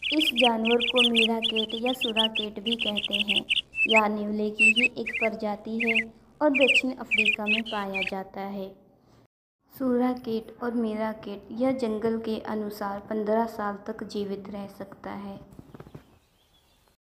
इस जानवर को मीराकेट या सुराकेट भी कहते हैं। यह नीवले की ही एक प्रजाति है और दक्षिण अफ्रीका में पाया जाता है। सुराकेट और मीराकेट यह जंगल के अनुसार 15 साल तक जीवित रह सकता है।